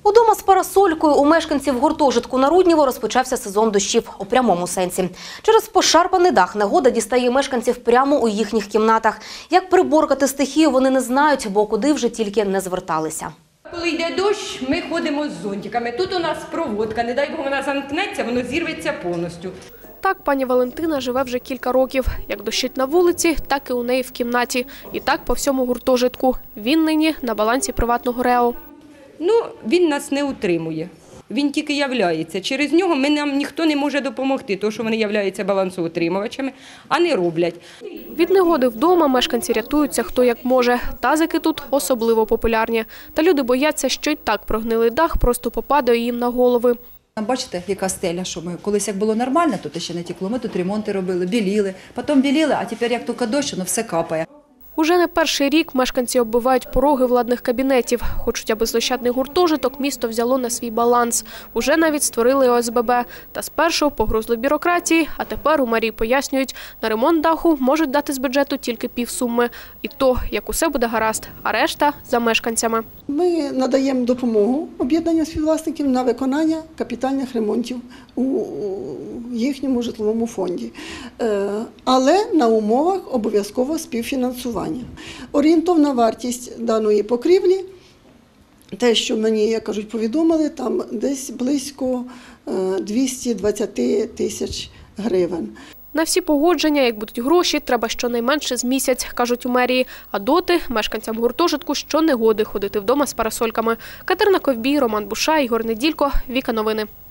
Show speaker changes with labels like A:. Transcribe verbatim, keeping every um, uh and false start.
A: Удома з парасолькою у мешканців гуртожитку на Рудніво розпочався сезон дощів у прямому сенсі. Через пошарпаний дах негода дістає мешканців прямо у їхніх кімнатах. Як приборкати стихію, вони не знають, бо куди вже тільки не зверталися.
B: Коли йде дощ, ми ходимо з зонтиками. Тут у нас проводка, не дай Бог вона замкнеться, воно зірветься повністю.
C: Так пані Валентина живе вже кілька років. Як дощить на вулиці, так і у неї в кімнаті. І так по всьому гуртожитку. Він нині на балансі приватного РЕО.
B: Ну, він нас не утримує. Він тільки являється. Через нього ми, нам ніхто не може допомогти, тому що вони являються балансоутримувачами, а не роблять.
C: Від негоди вдома мешканці рятуються хто як може. Тазики тут особливо популярні. Та люди бояться, що й так прогнилий дах просто попадає їм на голови.
D: Бачите, яка стеля, що ми колись як було нормально, тут ще не текло, ми тут ремонти робили, біліли, потім біліли, а тепер як тільки дощ, воно все капає.
C: Уже не перший рік мешканці оббивають пороги владних кабінетів. Хочуть, аби злощадний гуртожиток місто взяло на свій баланс. Уже навіть створили О С Б Б. Та спершу погрузли бюрократії, а тепер у мерії пояснюють, на ремонт даху можуть дати з бюджету тільки півсуми. І то, як усе буде гаразд, а решта – за мешканцями.
E: Ми надаємо допомогу об'єднанню співвласників на виконання капітальних ремонтів у їхньому житловому фонді. Але на умовах обов'язкового співфінансування. Орієнтовна вартість даної покрівлі, те, що мені, як кажуть, повідомили, там десь близько двісті двадцять тисяч гривень.
C: На всі погодження, як будуть гроші, треба щонайменше з місяць, кажуть у мерії. А доти мешканцям гуртожитку щонегоди ходити вдома з парасольками. Катерина Ковбій, Роман Буша, Ігор Неділько, Віка Новини.